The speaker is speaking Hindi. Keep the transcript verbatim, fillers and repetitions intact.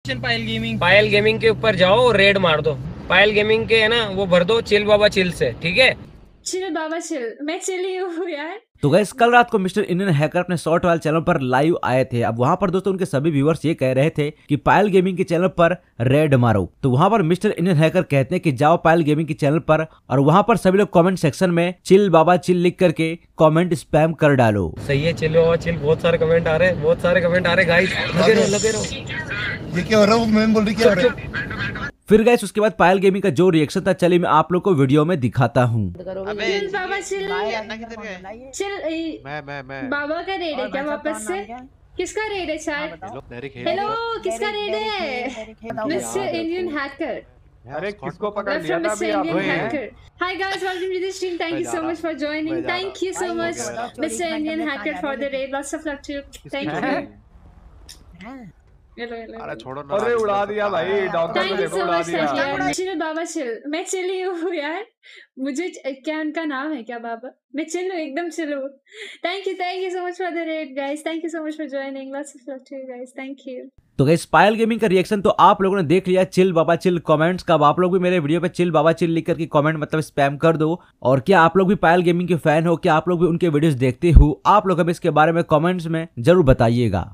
पायल गेमिंग पायल गेमिंग के ऊपर जाओ और रेड मार दो। पायल गेमिंग के है ना वो भर दो चिल बाबा चिल से, ठीक है। चिल बाबा चिल, मैं चिल ही हूँ यार। तो गाइस कल रात को मिस्टर इंडियन हैकर अपने शॉर्ट वाले चैनल पर लाइव आए थे। अब वहां पर दोस्तों उनके सभी व्यूअर्स ये कह रहे थे कि पायल गेमिंग के चैनल पर रेड मारो। तो वहां पर मिस्टर इंडियन हैकर कहते हैं कि जाओ पायल गेमिंग के चैनल पर, और वहां पर सभी लोग कमेंट सेक्शन में चिल बाबा चिल लिख करके कमेंट स्पैम कर डालो। सही है, चिल बाबा चिल। बहुत सारे कमेंट आ रहे हैं, बहुत सारे कमेंट आ रहे हैं गाइस। लगे रहो लगे रहो। ये क्या हो रहा है? मैम बोल रही क्या हो रहा है? फिर गाइस उसके बाद पायल गेमिंग का जो रिएक्शन था चलिए मैं आप लोग को वीडियो में दिखाता हूँ। चिल बाबा चिल, चिल मैं मैं मैं बाबा का रेड है क्या वापस से? किसका रेड है चैट? हेलो किसका रेड है? Mister Indian hacker. अरे किसको पकड़ लिया था मिस्टर अभी इंडियन आप? Hacker. Hi guys, welcome to the stream. Thank you so much for joining. Thank you so much mister Indian hacker for the raid. Lots of luck to you. Thank you. Hello hello. अरे छोड़ो ना। अरे उड़ा दिया भाई, डॉक्टर थैंक को यू देखो सो उड़ा मच। दिया। चिल बाबा चिल, मैं चिल ही हूँ यार। मुझे क्या उनका नाम है क्या बाबा? मैं चिल हूँ, एकदम चिल हूँ। Thank you thank you so much for the raid guys. Thank you so much for joining. Lots of love to you guys. Thank you. तो गाइस पायल गेमिंग का रिएक्शन तो आप लोगों ने देख लिया चिल बाबा चिल कमेंट्स का। अब आप लोग भी मेरे वीडियो पे चिल बाबा चिल लिख करके कमेंट मतलब स्पैम कर दो। और क्या आप लोग भी पायल गेमिंग के फैन हो? क्या आप लोग भी उनके वीडियोस देखते हो? आप लोग हमें इसके बारे में कमेंट्स में जरूर बताइएगा।